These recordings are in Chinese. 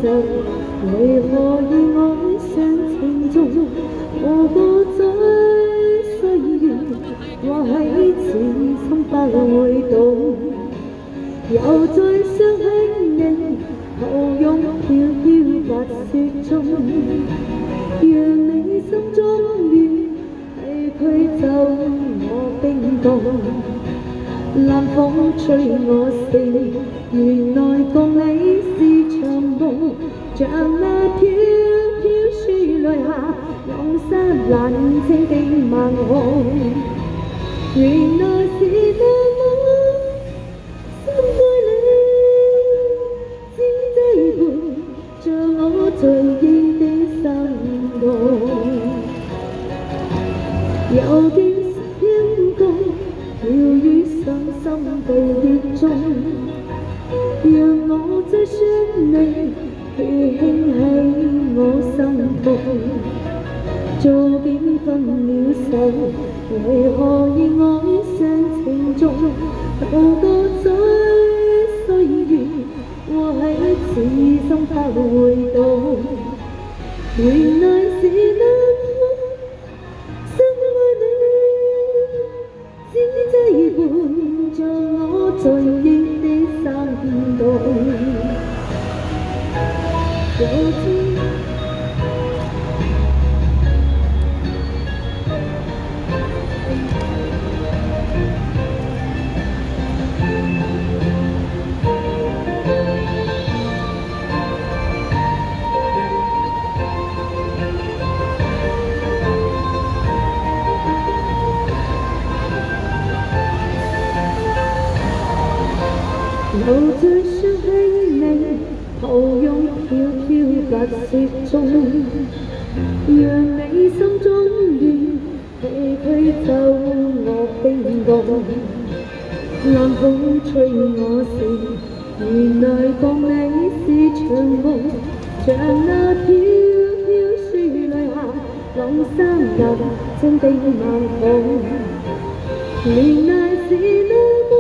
受，为何以愛上情重？我過在歲月，或許此生不會懂。又再想起你，抱擁飄飄白雪中，讓你心中暖，係驅走我冰凍。冷風吹我醒，原來共你是場夢，像那飄飄雪淚下，浪山冷清的晚空。原來是那麼深愛你，只擠滿像我醉意的心動。有件飄過，飄於傷心地裂中，讓我再想你，去興起我心痛。早點分了手，為何以愛上情重？渡過咗歲月，或許此生不會懂。原來是那麼深愛你，只擠滿像我醉意的心動。又再想起你，抱擁飄飄白雪中，讓你心中暖，氣驅走我冰凍。冷風吹我醒，原來共你是場夢，像那飄飄雪淚下，浪山冷清的晚空。原來是那麼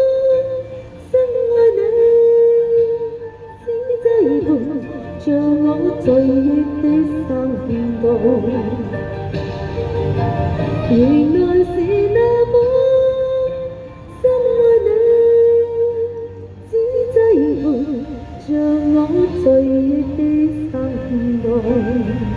像我醉意的心動，原來是那麼深愛你，只擠滿像我醉意的心動。